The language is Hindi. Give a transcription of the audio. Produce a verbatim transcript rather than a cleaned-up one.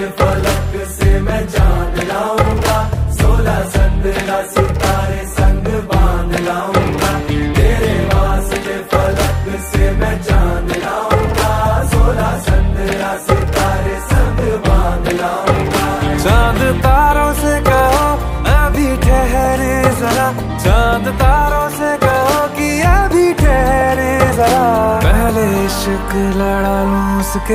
के फलक से मैं चांद लाऊंगा, सोलह संद्रा सितारे संग बांध लाऊंगा। तेरे वास्ते फलक से मैं चांद लाऊंगा, सोलह संद्रा सितारे संग बांध लाऊंगा। चांद तारों से कहो अभी ठहरे जरा, चांद तारों से कहो कि अभी ठहरे जरा, पहले इश्क लड़ा लूं उसके